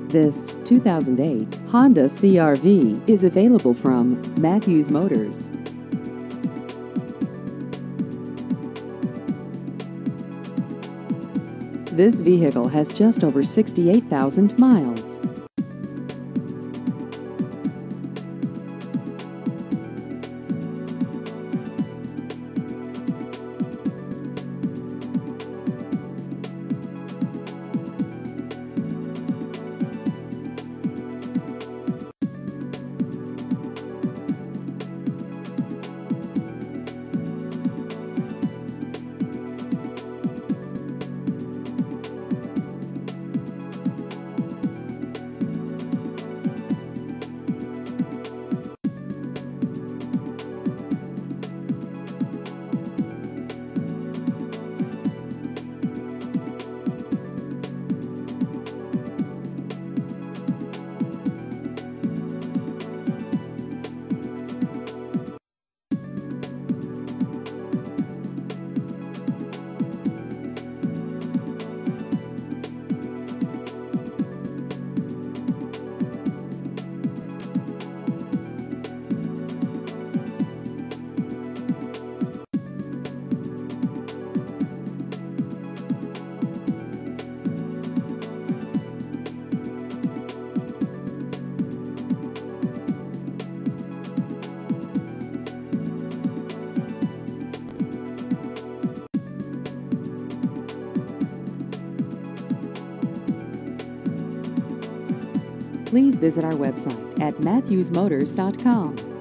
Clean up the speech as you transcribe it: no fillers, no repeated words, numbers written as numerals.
This 2008 Honda CR-V is available from Matthews Motors. This vehicle has just over 68,000 miles. Please visit our website at matthewsmotors.com.